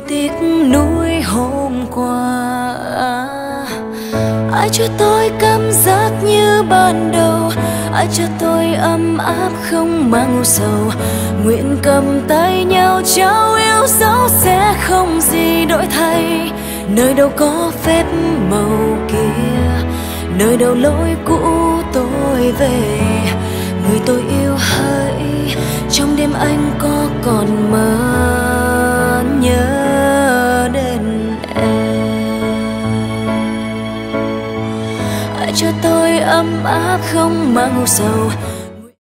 tiếc nuối hôm qua. Ai cho tôi cảm giác như ban đầu, ai cho tôi ấm áp không mang u sầu. Nguyện cầm tay nhau trao yêu dấu sẽ không gì đổi thay. Nơi đâu có phép màu kia, nơi đâu lối cũ tôi về. Người tôi yêu hỡi, trong đêm anh có còn mơ nhớ đến em. Ai cho tôi ấm áp không mang u sầu.